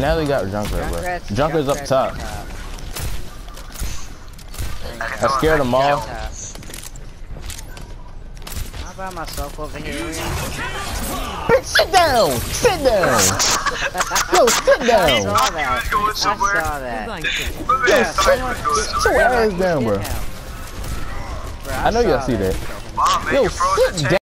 Now they got Junkrat, bro. Junkrat's up top. I scared them all. I'm by myself over here. Bitch, sit down! Sit down! Yo, sit down! I saw that. Yo, sit your ass down, bro. I know y'all see that. Yo, sit down!